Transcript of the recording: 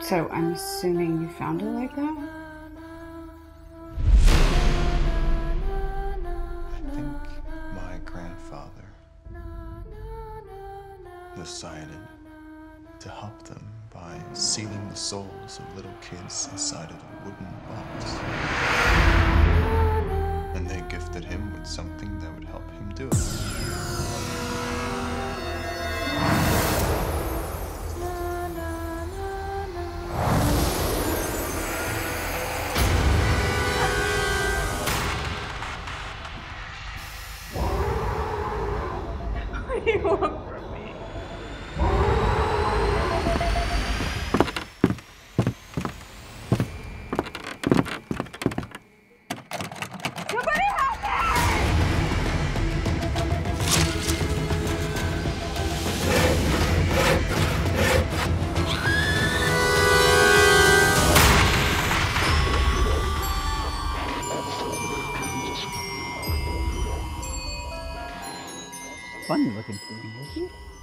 So I'm assuming you found it like that? I think my grandfather decided to help them by sealing the souls of little kids inside of a wooden box. And they gifted him with something that would help him do it. What do you want from me? Somebody help me! Funny looking thing, isn't it?